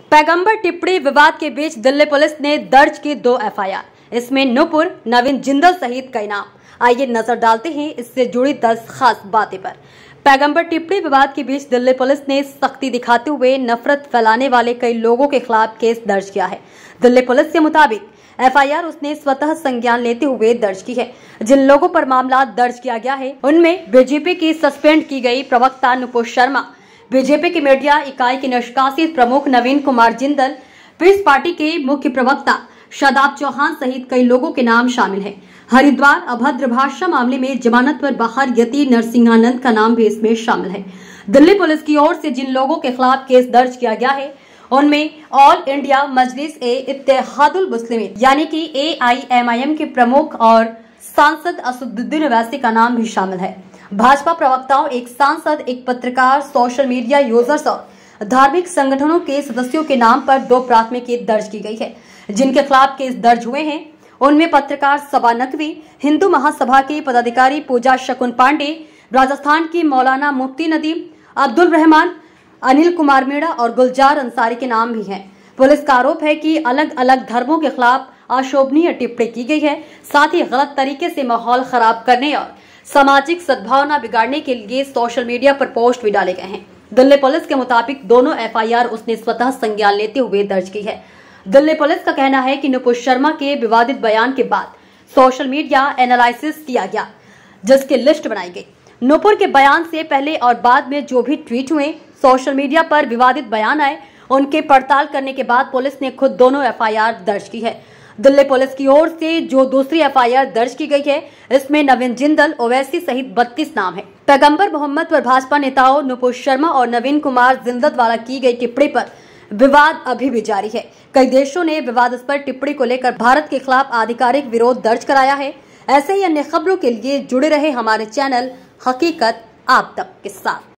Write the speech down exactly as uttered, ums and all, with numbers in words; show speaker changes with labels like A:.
A: पैगंबर टिप्पणी विवाद के बीच दिल्ली पुलिस ने दर्ज की दो एफ आई आर। इसमें नूपुर, नवीन जिंदल सहित कई नाम। आइए नजर डालते हैं इससे जुड़ी दस खास बातें पर। पैगंबर टिप्पणी विवाद के बीच दिल्ली पुलिस ने सख्ती दिखाते हुए नफरत फैलाने वाले कई लोगों के खिलाफ केस दर्ज किया है। दिल्ली पुलिस के मुताबिक एफ आई आर उसने स्वतः संज्ञान लेते हुए दर्ज की है। जिन लोगों पर मामला दर्ज किया गया है उनमें बीजेपी की सस्पेंड की गई प्रवक्ता नुपुर शर्मा, बीजेपी की मीडिया इकाई के निष्कासित प्रमुख नवीन कुमार जिंदल, पीस पार्टी के मुख्य प्रवक्ता शादाब चौहान सहित कई लोगों के नाम शामिल हैं। हरिद्वार अभद्र भाषा मामले में जमानत पर बाहर यति नरसिंहानंद का नाम भी इसमें शामिल है। दिल्ली पुलिस की ओर से जिन लोगों के खिलाफ केस दर्ज किया गया है उनमें ऑल इंडिया मजलिस ए इत्तेहादुल मुस्लिमीन यानी कि ए आई एम आई एम के प्रमुख और सांसद असदुद्दीन ओवैसी का नाम भी शामिल है। भाजपा प्रवक्ताओं, एक सांसद, एक पत्रकार, सोशल मीडिया यूजर्स और धार्मिक संगठनों के सदस्यों के नाम पर दो प्राथमिकी दर्ज की गई है। जिनके खिलाफ केस दर्ज हुए हैं उनमें पत्रकार सबा नकवी, हिंदू महासभा की पदाधिकारी पूजा शकुन पांडे, राजस्थान की मौलाना मुफ्ती नदीम, अब्दुल रहमान, अनिल कुमार मीणा और गुलजार अंसारी के नाम भी हैं। पुलिस का आरोप है कि अलग अलग धर्मों के खिलाफ अशोभनीय टिप्पणी की गई है, साथ ही गलत तरीके से माहौल खराब करने और सामाजिक सद्भावना बिगाड़ने के लिए सोशल मीडिया पर पोस्ट भी डाले गए हैं। दिल्ली पुलिस के मुताबिक दोनों एफ आई आर उसने स्वतः संज्ञान लेते हुए दर्ज की है। दिल्ली पुलिस का कहना है कि नुपुर शर्मा के विवादित बयान के बाद सोशल मीडिया एनालिसिस किया गया, जिसकी लिस्ट बनाई गई। नुपुर के बयान से पहले और बाद में जो भी ट्वीट हुए, सोशल मीडिया पर विवादित बयान आए, उनके पड़ताल करने के बाद पुलिस ने खुद दोनों एफ आई आर दर्ज की है। दिल्ली पुलिस की ओर से जो दूसरी एफ आई आर दर्ज की गई है इसमें नवीन जिंदल, ओवैसी सहित बत्तीस नाम है। पैगंबर मोहम्मद पर भाजपा नेताओं नुपुर शर्मा और नवीन कुमार जिंदल द्वारा की गई टिप्पणी पर विवाद अभी भी जारी है। कई देशों ने विवादास्पद टिप्पणी को लेकर भारत के खिलाफ आधिकारिक विरोध दर्ज कराया है। ऐसे ही अन्य खबरों के लिए जुड़े रहे हमारे चैनल हकीकत आप तक के साथ।